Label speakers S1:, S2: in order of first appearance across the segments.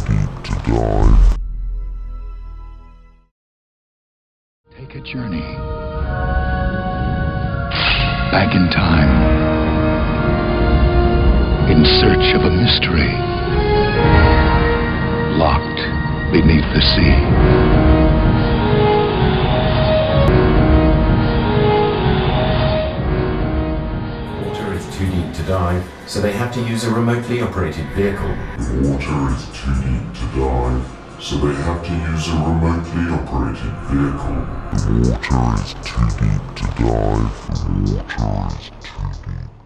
S1: deep to dive.
S2: Take a journey back in time in search of a mystery locked beneath the sea.
S3: Water is too deep to dive, so they have to use a remotely operated vehicle.
S1: The water is too deep to dive, so they have to use a remotely operated vehicle. The water is too deep to dive. The water is too deep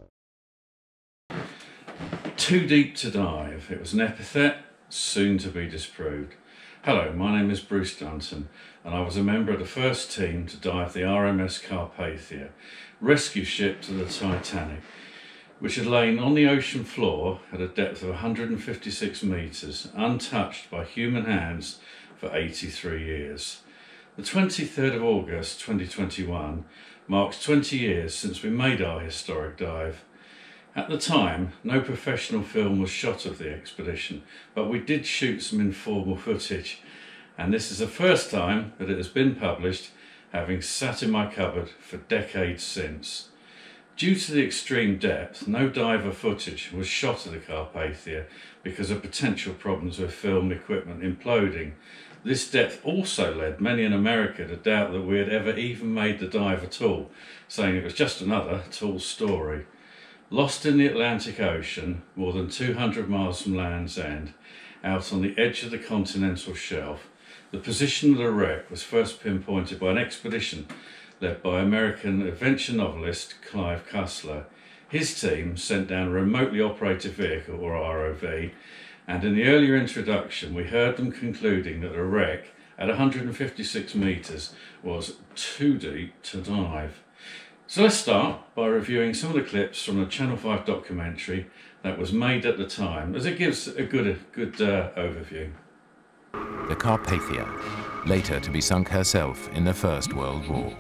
S1: to dive.
S4: Too deep to dive. It was an epithet, soon to be disproved. Hello, my name is Bruce Dunton, and I was a member of the first team to dive the RMS Carpathia, rescue ship to the Titanic, which had lain on the ocean floor at a depth of 156 metres, untouched by human hands for 83 years. The 23rd of August 2021 marks 20 years since we made our historic dive. At the time, no professional film was shot of the expedition, but we did shoot some informal footage, and this is the first time that it has been published, having sat in my cupboard for decades since. Due to the extreme depth, no diver footage was shot of the Carpathia because of potential problems with film equipment imploding. This depth also led many in America to doubt that we had ever even made the dive at all, saying it was just another tall story. Lost in the Atlantic Ocean, more than 200 miles from Land's End, out on the edge of the continental shelf, the position of the wreck was first pinpointed by an expedition led by American adventure novelist Clive Cussler. His team sent down a remotely operated vehicle, or ROV, and in the earlier introduction we heard them concluding that the wreck at 156 metres was too deep to dive. So let's start by reviewing some of the clips from the Channel 5 documentary that was made at the time, as it gives a good overview.
S3: The Carpathia, later to be sunk herself in the First World War.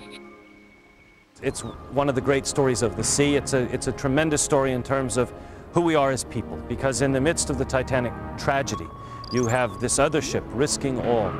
S5: It's one of the great stories of the sea. It's a tremendous story in terms of who we are as people, because in the midst of the Titanic tragedy, you have this other ship risking all.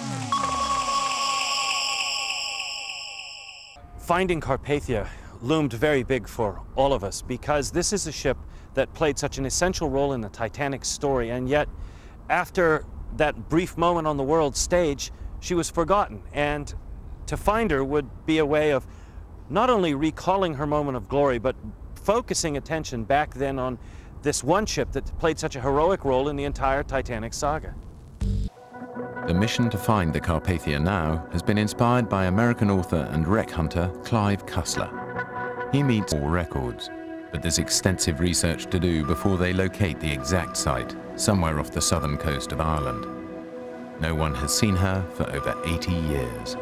S5: Finding Carpathia loomed very big for all of us, because this is a ship that played such an essential role in the Titanic story, and yet after that brief moment on the world stage, she was forgotten, and to find her would be a way of not only recalling her moment of glory, but focusing attention back then on this one ship that played such a heroic role in the entire Titanic saga.
S3: The mission to find the Carpathia now has been inspired by American author and wreck hunter Clive Cussler. He meets all records, but there's extensive research to do before they locate the exact site, somewhere off the southern coast of Ireland. No one has seen her for over 80 years.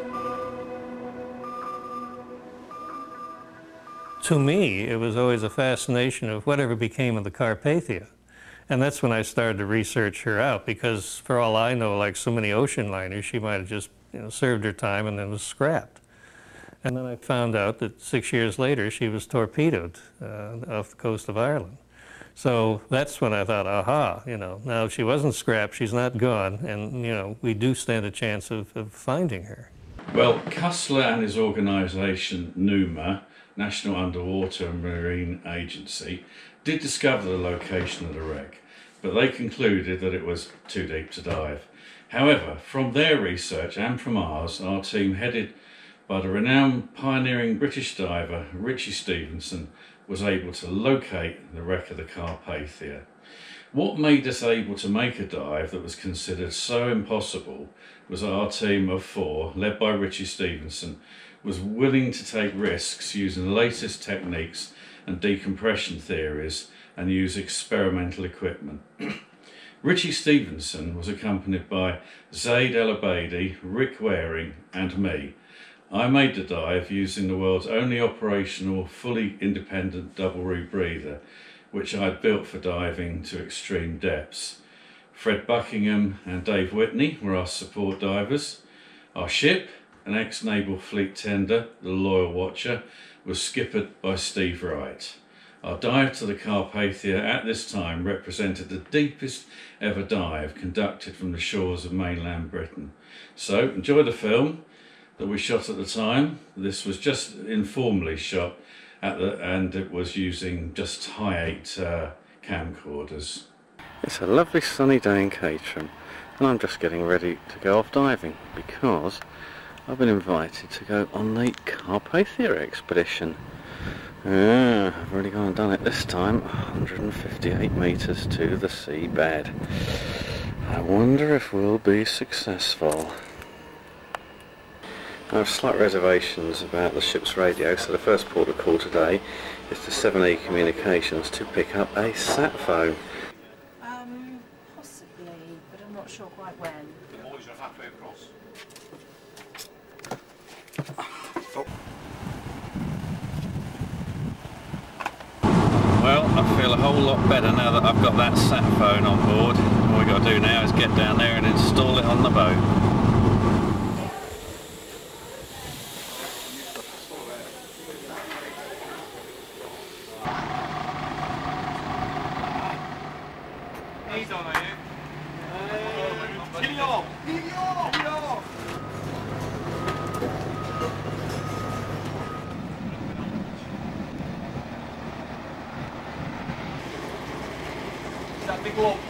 S6: To me, it was always a fascination of whatever became of the Carpathia. And that's when I started to research her out, because for all I know, like so many ocean liners, she might have just served her time and then was scrapped. And then I found out that 6 years later she was torpedoed off the coast of Ireland. So that's when I thought, aha, now if she wasn't scrapped, she's not gone, and we do stand a chance of finding her.
S4: Well, Cussler and his organisation NUMA, National Underwater and Marine Agency, did discover the location of the wreck, but they concluded that it was too deep to dive. However, from their research and from ours, our team, headed by the renowned pioneering British diver Richie Stevenson, was able to locate the wreck of the Carpathia. What made us able to make a dive that was considered so impossible was our team of 4, led by Richie Stevenson, was willing to take risks using the latest techniques and decompression theories and use experimental equipment. Richie Stevenson was accompanied by Zaid El Abadi, Rick Waring and me. I made the dive using the world's only operational, fully independent double rebreather, which I had built for diving to extreme depths. Fred Buckingham and Dave Whitney were our support divers. Our ship, an ex-naval fleet tender, the Loyal Watcher, was skippered by Steve Wright. Our dive to the Carpathia at this time represented the deepest ever dive conducted from the shores of mainland Britain. So enjoy the film that we shot at the time. This was just informally shot and it was using just high-8 camcorders. It's a lovely sunny day in Caterham and I'm just getting ready to go off diving because I've been invited to go on the Carpathia expedition. I've already gone and done it this time, 158 metres to the seabed. I wonder if we'll be successful. I have slight reservations about the ship's radio, so the first port of call today is to 7E Communications to pick up a sat phone.
S7: Possibly, but I'm not sure quite when.
S8: The boys are halfway across.
S4: Well, I feel a whole lot better now that I've got that sat phone on board. All we've got to do now is get down there and install it on the boat.
S8: He's on, are you? Kitty off! Kitty off! Kitty off! That big lump.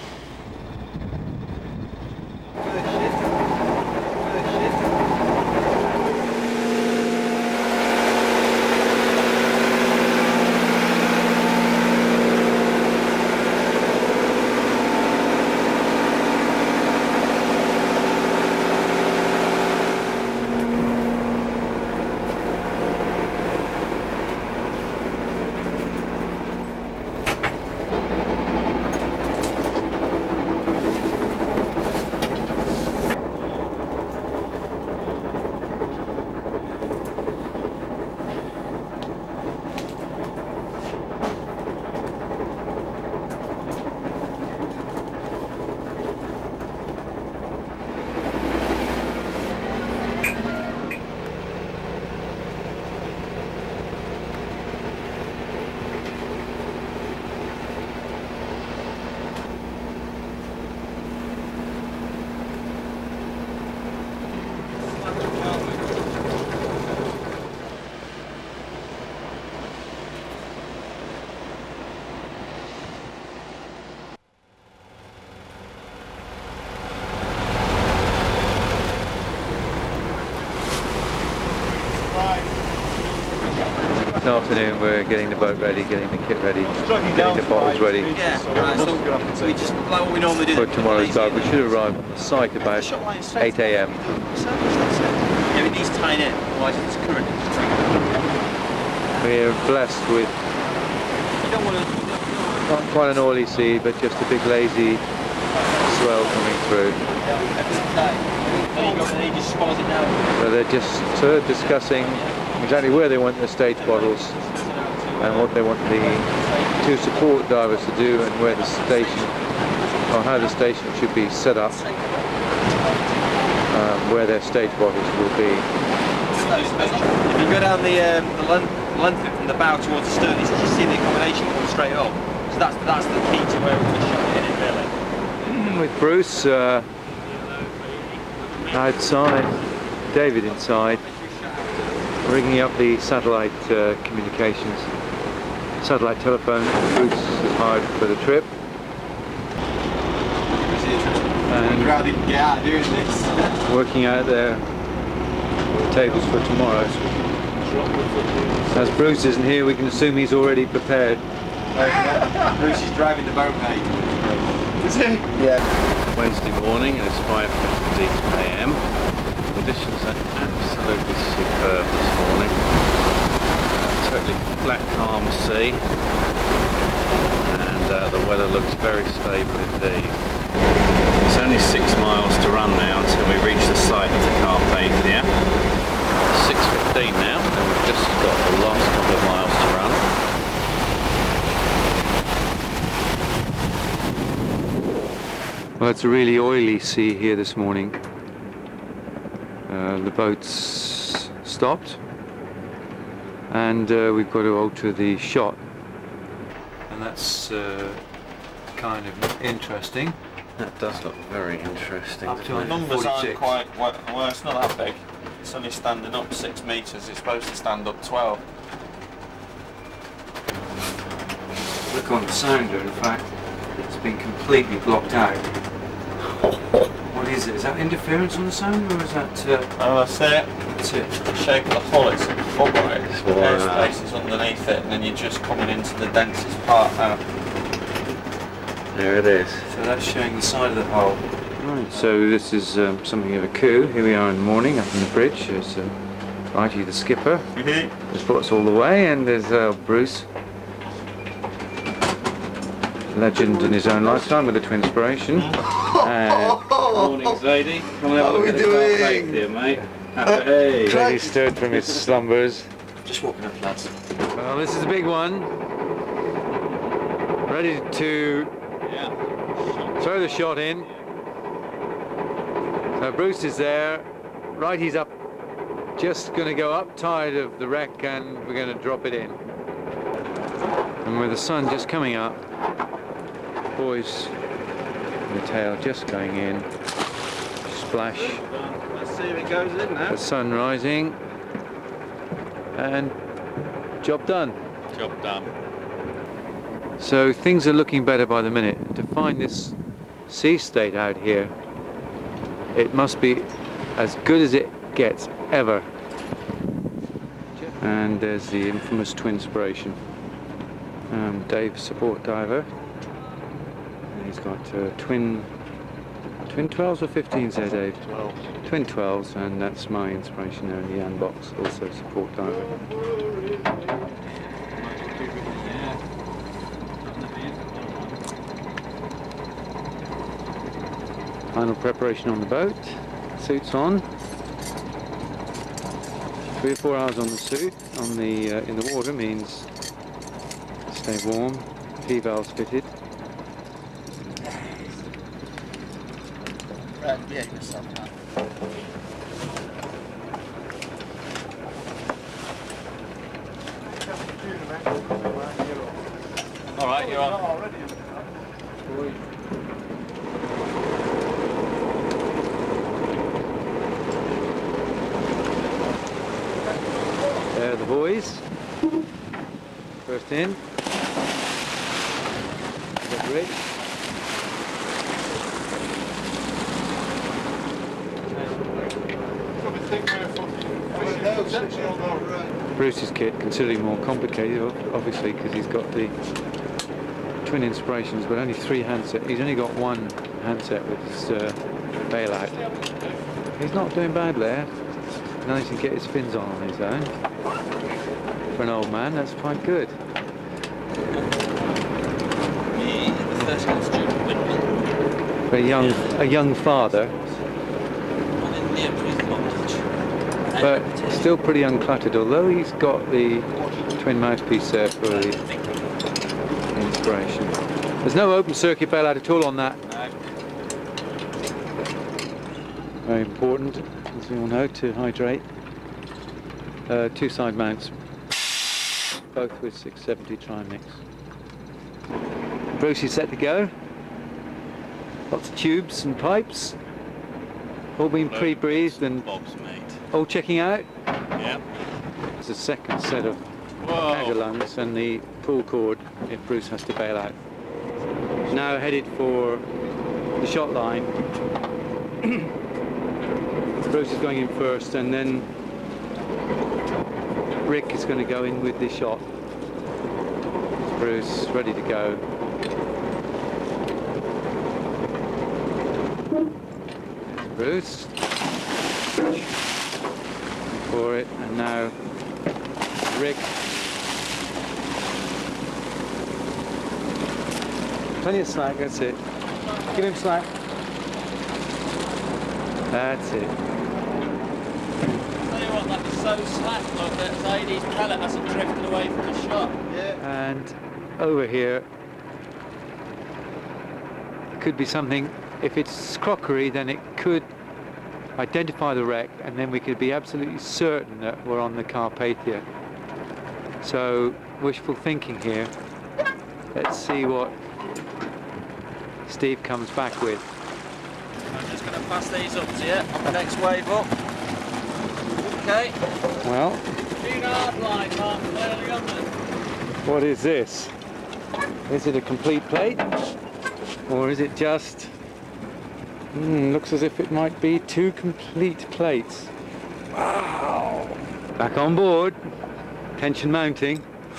S9: This afternoon we're getting the boat ready, getting the kit ready, getting the bottles ready
S10: So we just like what we normally do
S9: for tomorrow's dive. We should arrive on the site about 8 AM.
S10: Yeah, it needs tying in, otherwise it's current.
S9: We're blessed with
S10: You don't want to...
S9: not quite an oily sea, but just a big lazy swell coming through. So they're just discussing exactly where they want the stage bottles and what they want the two support divers to do and where the station, or how the station should be set up, where their stage bottles will be.
S10: If you go down the length from the bow towards the stern, you see the accommodation going straight up. So that's the key to where we're shutting it in, really.
S9: With Bruce outside, David inside, rigging up the satellite communications, satellite telephone Bruce has hired for the trip. And working out their tables for tomorrow. As Bruce isn't here, we can assume he's already prepared.
S10: Bruce is driving the boat, mate. Is he?
S9: Yeah.
S4: Wednesday morning and it's 5:50 AM. Conditions are absolutely superb this morning. Totally flat, calm sea, and the weather looks very stable indeed. It's only 6 miles to run now until we reach the site of the Carpathia. 6:15 now, and we've just got the last couple of miles to run.
S9: Well, it's a really oily sea here this morning. The boat's stopped and we've got to alter the shot that's kind of interesting.
S11: That does look very interesting.
S10: The numbers aren't quite, well, it's not that big. It's only standing up 6 metres, it's supposed to stand up 12.
S11: Look on the sounder, in fact, it's been completely blocked out. What is it? Is that interference on the sounder, or is that...
S10: Oh, that's it.
S11: That's it.
S10: The shape of the hull, it's upright. Airspace is underneath it, and then you're just coming into the densest part now.
S11: There it is. So that's showing the side of the hull. Right, so this is something of a coup. Here we are in the morning up in the bridge. There's Righty the skipper. Has brought us all the way, and there's Bruce. Legend in his own lifetime with a twin inspiration.
S12: Morning, Zadie. Come and have a look at the Carpathia, mate. Hey.
S9: Zadie stirred from his slumbers.
S10: Just walking up, lads.
S9: Well, this is a big one. Ready to throw the shot in. So Bruce is there. Righty's up, just going to go up tide of the wreck, and we're going to drop it in. And with the sun just coming up, boys, the tail just going in, splash.
S12: Let's see if it goes in now.
S9: The sun rising, and job done.
S10: Job done.
S9: So things are looking better by the minute. To find this sea state out here, it must be as good as it gets ever. And there's the infamous twin inspiration. Dave, support diver. He's got twin 12s or 15s there, Dave?
S10: 12.
S9: Twin 12s, and that's my inspiration there in the Yan box, also support diver. Final preparation on the boat, suits on. 3 or 4 hours on the suit, on the in the water means stay warm, P-valves fitted.
S10: Behave yourself now. Alright, you're on.
S9: There are the boys. First in. Get Rick. Bruce's kit considerably more complicated, obviously, because he's got the twin inspirations, but only 3 handset. He's only got 1 handset with his bailout. He's not doing bad there. Now he can get his fins on his own. For an old man, that's quite good. For a young father, but still pretty uncluttered, although he's got the twin mouthpiece there for the inspiration. There's no open circuit bailout at all on that. Very important, as we all know, to hydrate. 2 side mounts, both with 670 trimix. Bruce is set to go. Lots of tubes and pipes, all being pre-breathed and all checking out.
S10: Yep.
S9: There's a second set of cargo lungs and the pull cord if Bruce has to bail out. Now headed for the shot line. Bruce is going in first, and then Rick is going to go in with the shot. Bruce ready to go. Bruce for it, and now Rick. Plenty of slack, that's it. Give him slack. That's it.
S10: Tell you what, that was so slack, look, that Zadie's pellet hasn't drifted away from the shot. Yeah.
S9: And over here could be something. If it's crockery, then it could identify the wreck, and then we could be absolutely certain that we're on the Carpathia. So wishful thinking here. Let's see what Steve comes back with.
S10: I'm just going to pass these up to you on the next wave up. Okay.
S9: Well,
S10: line, Mark, clearly on them.
S9: what is this? Is it a complete plate? Or is it just... looks as if it might be 2 complete plates. Wow! Back on board. Tension mounting.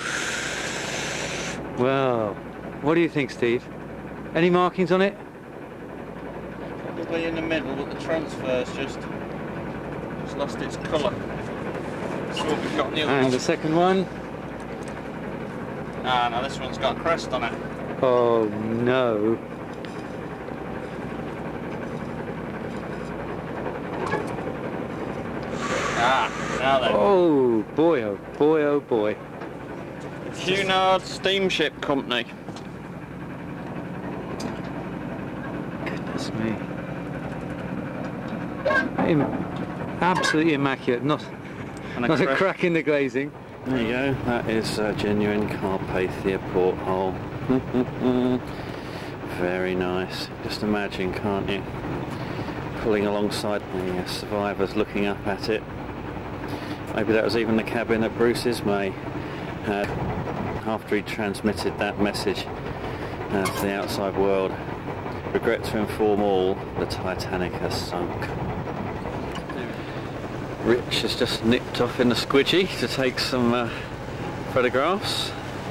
S9: Well, what do you think, Steve? Any markings on it?
S10: Probably in the middle, but the transfer's just lost its colour. So we've got the other
S9: And
S10: one.
S9: the second one?
S10: Ah, no, this one's got a crest on it.
S9: Oh no.
S10: Ah, now then.
S9: Oh boy, oh boy, oh boy.
S10: Cunard Steamship Company.
S9: Goodness me. Absolutely immaculate, not a crack in the glazing.
S12: There you go, that is a genuine Carpathia porthole. Very nice. Just imagine, can't you? Pulling alongside the survivors looking up at it. Maybe that was even the cabin that Bruce Ismay had after he transmitted that message to the outside world. Regret to inform all, the Titanic has sunk. Rich has just nipped off in the squidgy to take some photographs.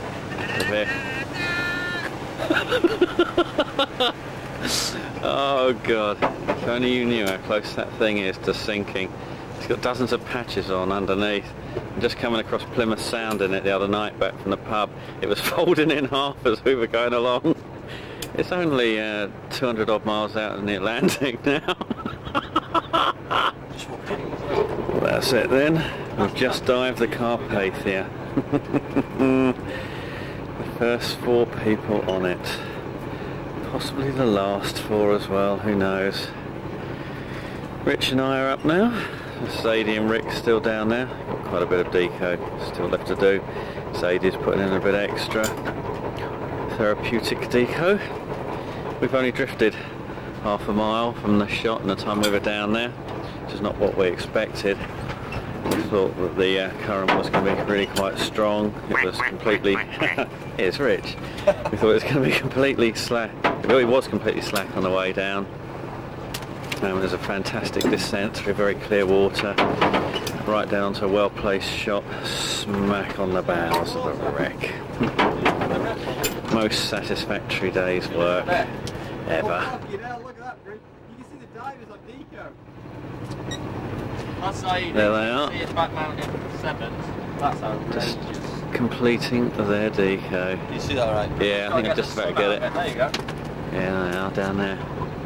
S12: Oh God, if only you knew how close that thing is to sinking. It's got dozens of patches on underneath. I'm just coming across Plymouth Sound in it the other night back from the pub. It was folding in half as we were going along. It's only 200 odd miles out in the Atlantic now. Well, that's it then. We've just dived the Carpathia. The first 4 people on it. Possibly the last 4 as well, who knows. Rich and I are up now. Sadie and Rick still down there. Got quite a bit of deco still left to do. Sadie's putting in a bit extra therapeutic deco. We've only drifted half a mile from the shot in the time we were down there, which is not what we expected. We thought that the current was going to be really quite strong. It was completely... It's Rich. We thought it was going to be completely slack. It really was completely slack on the way down. There's a fantastic descent through very clear water, right down to a well-placed shot, smack on the bows of the wreck. Most satisfactory day's work ever. There they are. Just completing their deco.
S10: You see that right?
S12: Yeah, I think I've just about get it.
S10: There you go.
S12: Yeah, they are down there.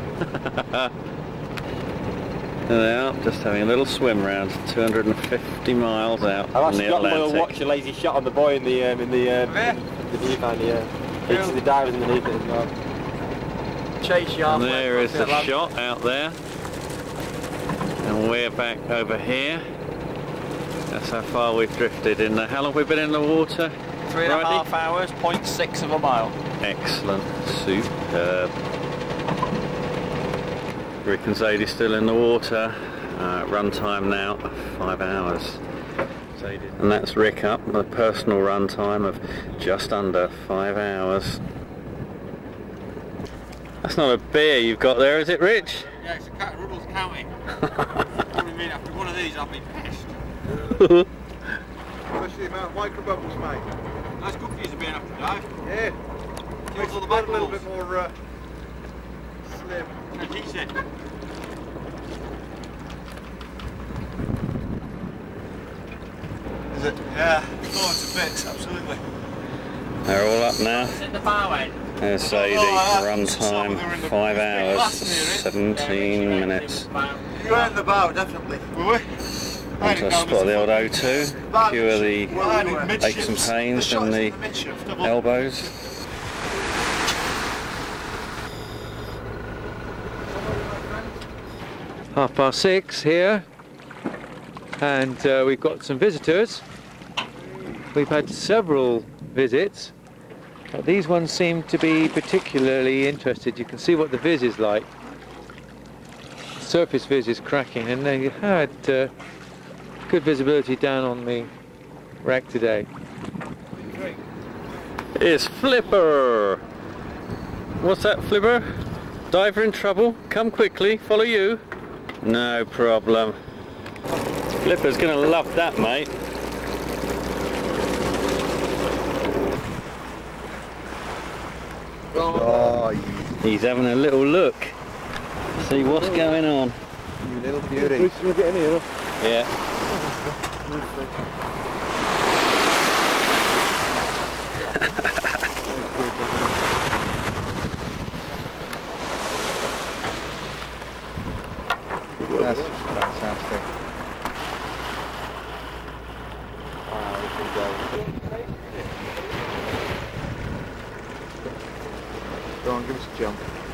S12: There they are, just having a little swim round, 250 miles out from the Atlantic.
S10: I've watch a lazy shot on the buoy in the viewfinder, yeah. You can see the divers underneath it as well. Chase you
S12: And there is the shot out there. And we're back over here. That's how far we've drifted in the... How long have we been in the water?
S10: 3.5 hours, 0.6 of a mile.
S12: Excellent, superb. Rick and Zadie's still in the water. Run time now, 5 hours. And that's Rick up, a personal run time of just under 5 hours. That's not a beer you've got there, is it, Rich?
S10: Yeah, it's a cat of Ruddles County. What do you mean, after one of these I'll be pissed.
S8: Especially the amount of micro bubbles, mate.
S10: Nice cookies are being after dive.
S8: Yeah.
S10: Kills all the
S8: Makes
S10: bad
S8: it a little
S10: bubbles.
S8: bit more slim.
S10: Adhesive.
S8: Is it? Yeah. Oh, it's a bit, absolutely.
S12: They're all up now.
S10: In the bow end.
S12: There's Sadie, run time 5 hours, 17 minutes.
S8: You were in the bow, definitely. Were we?
S12: Onto a spot of the old O2, cure the aches and pains and the elbows.
S9: Half past 6 here, and we've got some visitors. We've had several visits, These ones seem to be particularly interested. You can see what the viz is like. Surface viz is cracking, and they had good visibility down on the wreck today.
S12: It's Flipper! What's that, Flipper? Diver in trouble? Come quickly, follow you? No problem. Flipper's gonna love that, mate.
S9: Oh,
S12: he's having a little look. See what's going on.
S9: you little beauty.
S12: Yeah.
S9: That's fantastic. Go on, give us a jump.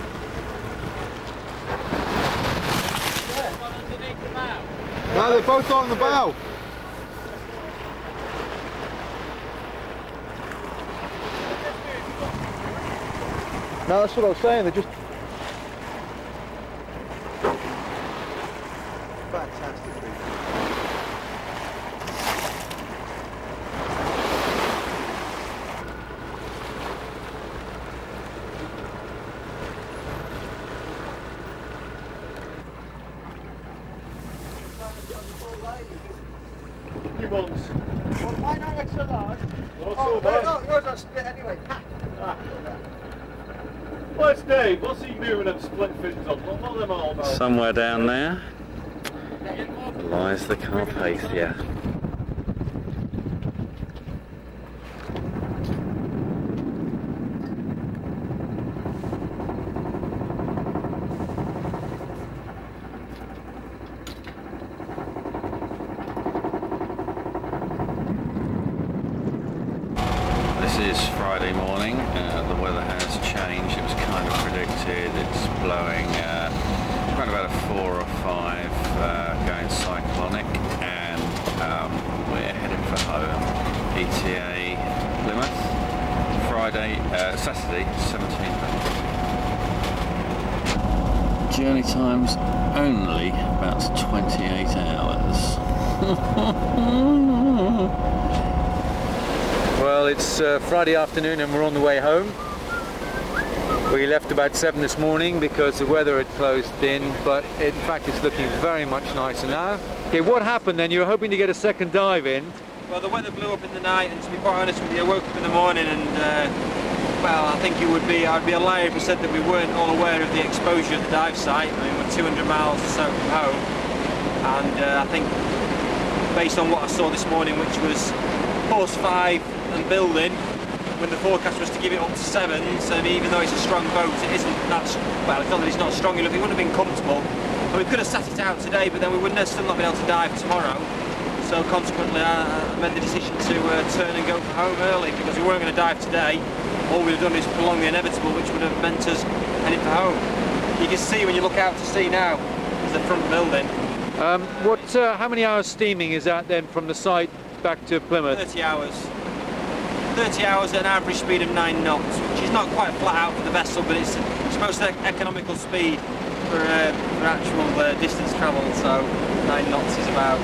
S9: No, they're both on the bow. No, that's what I was saying. They're just fantastic.
S8: You want? Well, why not extra large?
S10: Oh, no, yours are split anyway.
S8: Where's Dave? What's he doing and split fins on? What are them all about?
S12: Somewhere down there lies the Carpathia. This is Friday morning. The weather has changed. It was kind of predicted. It's blowing around about a 4 or 5, going cyclonic, and we're heading for home. ETA Plymouth. Saturday 17th. Journey time's only about 28 hours.
S9: Well, it's Friday afternoon and we're on the way home. We left about 7 this morning because the weather had closed in, but in fact it's looking very much nicer now. Okay, what happened then? You were hoping to get a second dive in.
S10: Well, the weather blew up in the night, and to be quite honest with you, I woke up in the morning and, well, I think I'd be a liar if I said that we weren't all aware of the exposure at the dive site. I mean, we're 200 miles or so from home, and I think based on what I saw this morning, which was force 5 and building, when the forecast was to give it up to 7, so even though it's a strong boat, it isn't that, well, it's not that it's not strong enough, it wouldn't have been comfortable. And we could have sat it out today, but then we wouldn't have still not been able to dive tomorrow. So consequently I made the decision to turn and go home early, because we weren't going to dive today. All we'd have done is prolong the inevitable, which would have meant us heading for home. You can see when you look out to sea now, is the front building.
S9: How many hours steaming is that then from the site back to Plymouth?
S10: 30 hours. 30 hours at an average speed of 9 knots, which is not quite flat out for the vessel, but it's most economical speed for actual distance travel. So 9 knots is about.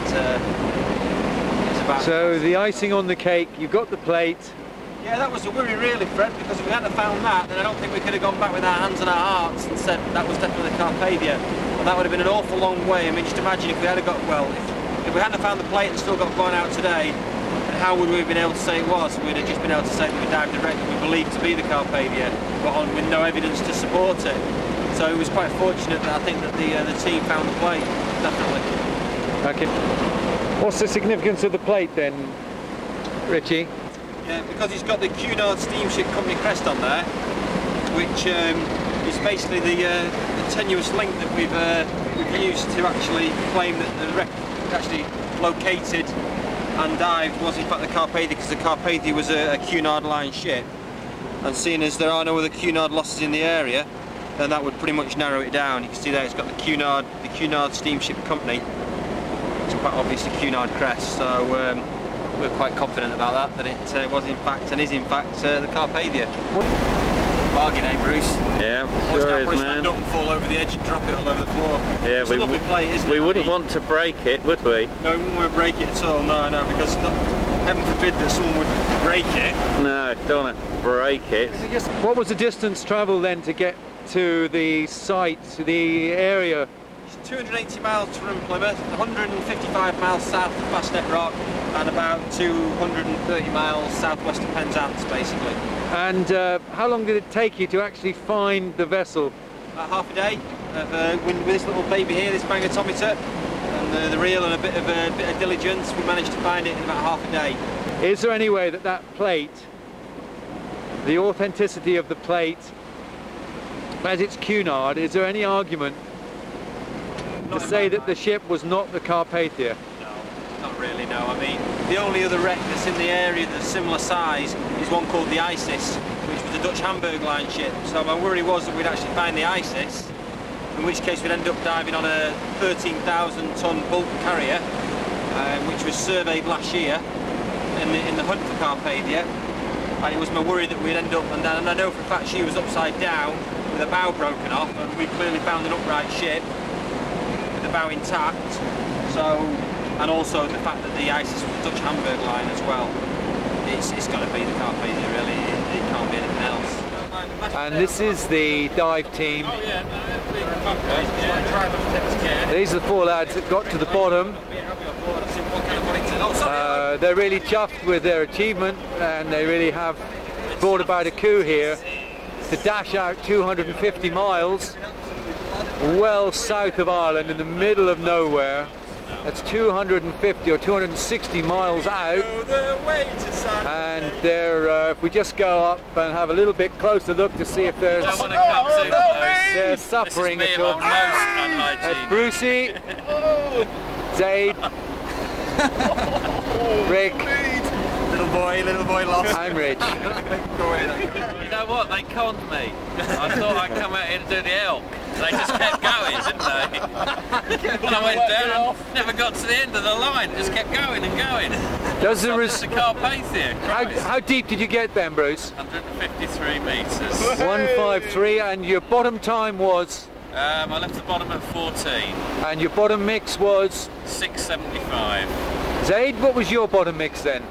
S9: So the icing on the cake, you've got the plate.
S10: Yeah, that was a worry really, Fred, because if we hadn't found that, then I don't think we could have gone back with our hands on our hearts and said that was definitely the Carpathia. Well, that would have been an awful long way. I mean, just imagine if we had got, well, if we hadn't found the plate and still got blown out today, then how would we have been able to say it was? We'd have just been able to say that we dived a wreck that we believed to be the Carpathia, but with no evidence to support it. So it was quite fortunate that I think that the team found the plate, definitely.
S9: Okay. What's the significance of the plate then, Richie?
S10: Yeah, because it's got the Cunard Steamship Company crest on there, which is basically the tenuous link that we've used to actually claim that the wreck actually located and dived was in fact the Carpathia, because the Carpathia was a Cunard line ship, and seeing as there are no other Cunard losses in the area, then that would pretty much narrow it down. You can see there it's got the Cunard Steamship Company. It's quite obviously Cunard crest, so we're quite confident about that it was in fact and is in fact the Carpathia. Bargain, eh, Bruce?
S12: Yeah,
S10: Always
S12: sure is, man.
S10: Stand up and fall over the edge and drop it all over the floor.
S12: Yeah,
S10: it's a lovely plate, isn't it?
S12: We wouldn't want to break it, would we?
S10: No, we wouldn't want to break it at all, no, because heaven forbid that someone would break it.
S12: No, don't want to break it.
S9: What was the distance travelled then to get to the site, to the area?
S10: It's 280 miles from Plymouth, 155 miles south of Fastnet Rock, and about 230 miles southwest of Penzance, basically.
S9: And how long did it take you to actually find the vessel?
S10: About half a day. With this little baby here, this magnetometer, and the reel and a bit of diligence, we managed to find it in about half a day.
S9: Is there any way that that plate, the authenticity of the plate, as it's cunard, is there any argument to say that the ship was not the Carpathia?
S10: No, not really, no. I mean, the only other wreck that's in the area that's similar size is one called the Isis, which was a Dutch Hamburg line ship. So my worry was that we'd actually find the Isis, in which case we'd end up diving on a 13,000 ton bulk carrier, which was surveyed last year in the hunt for Carpathia. And it was my worry that we'd end up, and I know for a fact she was upside down with a bow broken off, and we clearly found an upright ship with the bow intact. So, and also the fact that the Isis was a Dutch Hamburg line as well. It's got to be the Carpathia, really. It can't be anything else.
S9: And this is the dive team. These are the four lads that got to the bottom. They're really chuffed with their achievement, and they really have brought about a coup here to dash out 250 miles well south of Ireland in the middle of nowhere. That's 250 or 260 miles out, and they're, if we just go up and have a little bit closer look to see if they're suffering at all. That's Brucey, Zaid, Rick,
S10: little boy lost.
S9: I'm Rich.
S12: You know what? They conned me. I thought I'd come out here to do the elk. They just kept going, didn't they? When I went down, never got to the end of the line. Just kept going and going.
S9: Does the
S12: Carpathia.
S9: How deep did you get then, Bruce?
S12: 153 metres.
S9: 153, and your bottom time was?
S12: I left the bottom at 14.
S9: And your bottom mix was?
S12: 675.
S9: Zaid, what was your bottom mix then?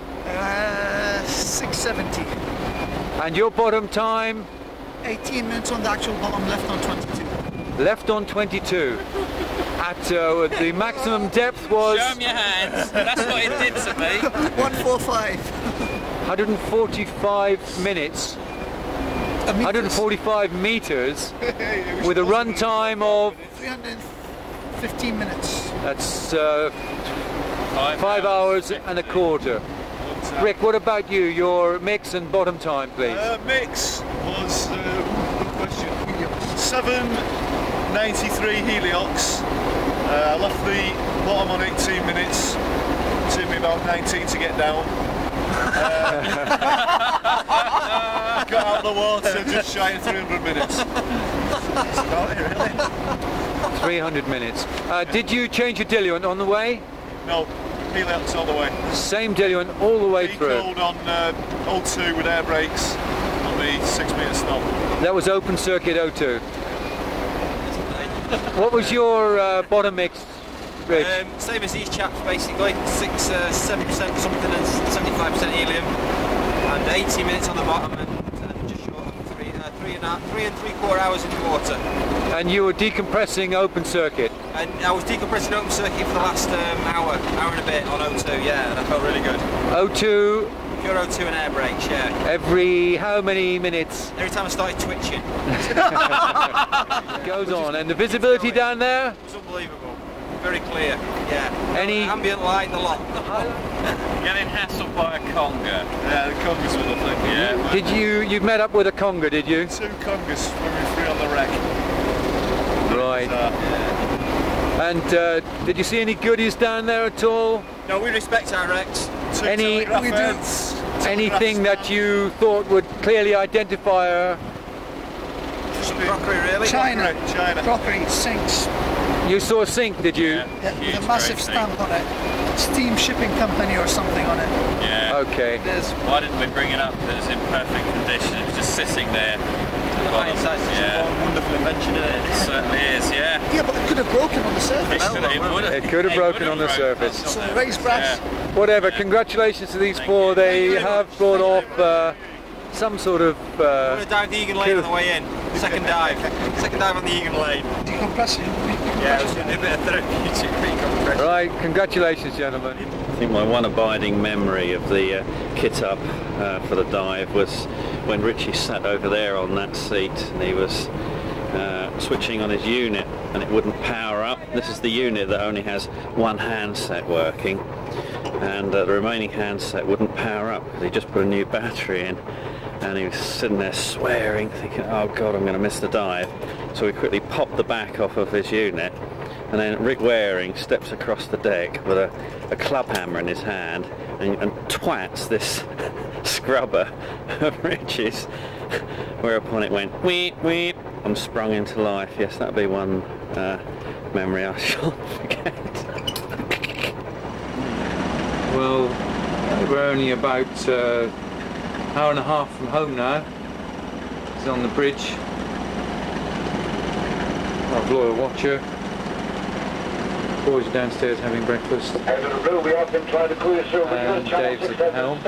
S13: 670.
S9: And your bottom time?
S13: 18 minutes on the actual bottom, left on 22.
S9: Left on 22. At the maximum depth was?
S12: Show 'em your hands. That's what it did to me.
S13: 145.
S9: 145 minutes. 145 meters with a run time of
S13: 315 minutes.
S9: That's 5 hours and a quarter. Rick, what about you? Your mix and bottom time, please.
S14: Mix was good question. 7:93 heliox. I left the bottom on 18 minutes. It took me about 19 to get down. Got out of the water just shy of 300 minutes. That's about it, really.
S9: 300 minutes. Did you change your diluent on the way?
S14: No, heliox all the way.
S9: Same diluent all the way through?
S14: Cold on O2 with air brakes on the 6 metre stop.
S9: That was open circuit O2. What was your bottom mix, Rich?
S10: Same as these chaps, basically. 7% something and 75% helium, and 80 minutes on the bottom, and just short of 3 and 3/4 hours in the water.
S9: And you were decompressing open circuit?
S10: And I was decompressing open circuit for the last hour and a bit on O2, yeah, and I felt really good.
S9: O2?
S10: Pure O2 and air brakes, yeah.
S9: Every how many minutes?
S10: Every time I started twitching.
S9: It goes on. And the visibility down there?
S10: It was unbelievable. Very clear, yeah.
S9: Any
S10: ambient light, the lot.
S12: Getting hassled by a conger.
S14: Yeah, the congers were lovely.
S12: Yeah.
S9: Did you met up with a conger, did you?
S14: 2 congers when we were free on the wreck.
S9: Right. And did you see any goodies down there at all?
S10: No, we respect our wrecks.
S9: Anything that you thought would clearly identify her?
S10: Just crockery, really.
S13: China. Crockery, sinks.
S9: You saw a sink, did you?
S13: Yeah, with a massive stamp on it. Steam Shipping Company or something on it.
S12: Yeah.
S9: Okay.
S12: Why didn't we bring it up? It was in perfect condition. It was just sitting there.
S10: It's a wonderful invention, isn't it?
S12: It certainly is, yeah.
S13: Yeah, but it could have broken on the surface.
S9: It could have broken on the surface.
S13: So raised brass.
S9: Whatever, congratulations to these four. They have brought off some sort of...
S10: I'm going to dive the Egan Lane on the way in. Second dive. Second dive on the Egan Lane.
S13: Decompressing.
S10: Yeah, it was a bit of therapeutic decompression.
S9: Right, congratulations, gentlemen.
S12: I think my one abiding memory of the kit up for the dive was when Richie sat over there on that seat and he was switching on his unit and it wouldn't power up. This is the unit that only has one handset working, and the remaining handset wouldn't power up because he just put a new battery in, and he was sitting there swearing, thinking, oh god, I'm going to miss the dive. So we quickly popped the back off of his unit, and then Rick Waring steps across the deck with a club hammer in his hand and twats this scrubber of Rich's, whereupon it went weep weep and sprung into life. Yes, that'd be one memory I shan't forget.
S9: Well, we're only about hour and a half from home now. He's on the bridge. Our loyal watcher. Boys are downstairs having breakfast. And Dave's at the helm.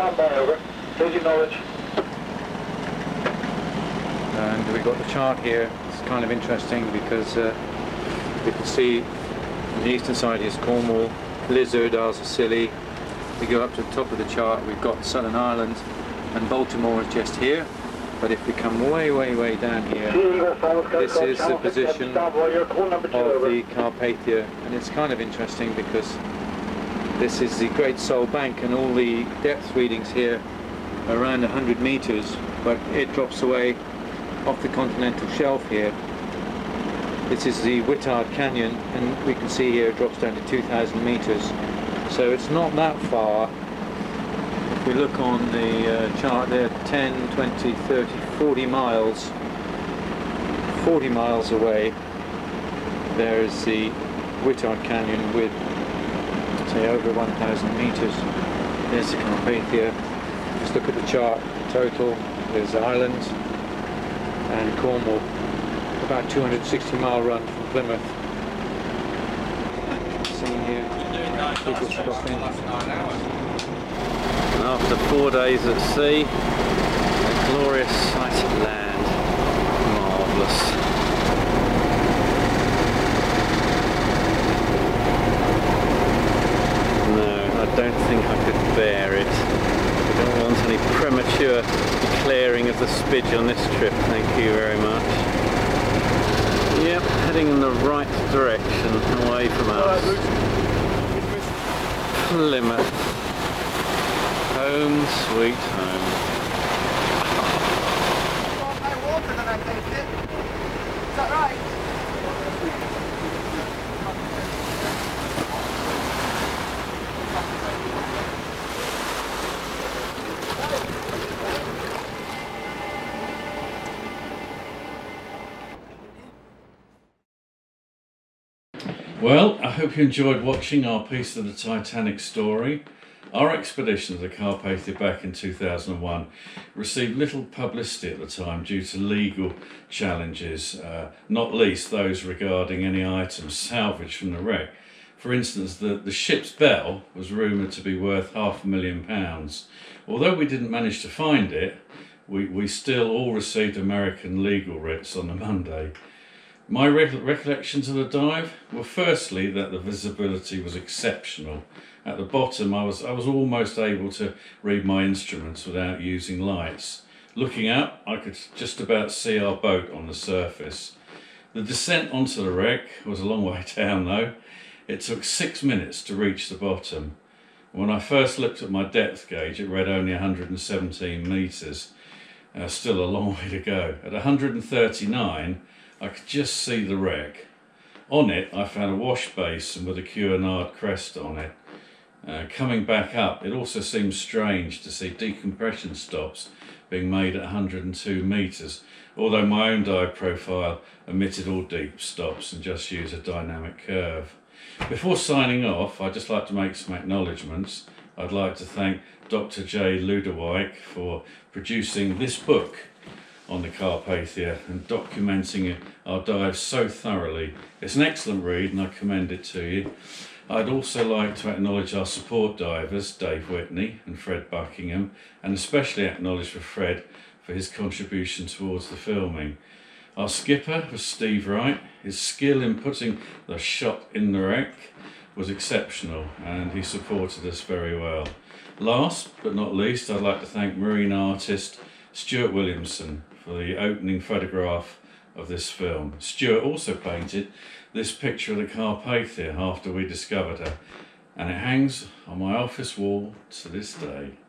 S9: And we've got the chart here. It's kind of interesting because we can see on the eastern side is Cornwall, Lizard, Isles of Scilly. We go up to the top of the chart, we've got Southern Ireland, and Baltimore is just here. But if we come way, way, way down here, this is the position of the Carpathia, and it's kind of interesting because this is the Great Sole Bank, and all the depth readings here are around 100 meters, but it drops away off the continental shelf here. This is the Whittard Canyon, and we can see here it drops down to 2,000 meters, so it's not that far. If we look on the chart there, 10, 20, 30, 40 miles, 40 miles away, there is the Whittard Canyon with, say, over 1,000 meters. There's the Carpathia. Just look at the chart, total, there's Ireland and Cornwall, about 260-mile run from Plymouth. Seen here, people stopping.
S12: After 4 days at sea, a glorious sight of land, marvellous. No, I don't think I could bear it. I don't want any premature declaring of the spidge on this trip, thank you very much. Yep, heading in the right direction, away from us. Plymouth. Home sweet home.
S13: More water than I tasted. Is that right?
S4: Well, I hope you enjoyed watching our piece of the Titanic story. Our expedition to the Carpathia back in 2001 received little publicity at the time due to legal challenges, not least those regarding any items salvaged from the wreck. For instance, the ship's bell was rumoured to be worth £500,000. Although we didn't manage to find it, we still all received American legal writs on the Monday. My recollections of the dive were firstly that the visibility was exceptional. At the bottom I was almost able to read my instruments without using lights. Looking up, I could just about see our boat on the surface. The descent onto the wreck was a long way down though. It took 6 minutes to reach the bottom. When I first looked at my depth gauge, it read only 117 metres. Still a long way to go. At 139, I could just see the wreck. On it, I found a wash basin with a Cunard crest on it. Coming back up, it also seemed strange to see decompression stops being made at 102 metres, although my own dive profile omitted all deep stops and just used a dynamic curve. Before signing off, I'd just like to make some acknowledgements. I'd like to thank Dr. J. Luderwyk for producing this book on the Carpathia and documenting our dives so thoroughly. It's an excellent read and I commend it to you. I'd also like to acknowledge our support divers, Dave Whitney and Fred Buckingham, and especially acknowledge Fred for his contribution towards the filming. Our skipper was Steve Wright. His skill in putting the shot in the wreck was exceptional and he supported us very well. Last but not least, I'd like to thank marine artist Stuart Williamson for the opening photograph of this film. Stuart also painted this picture of the Carpathia after we discovered her, and it hangs on my office wall to this day.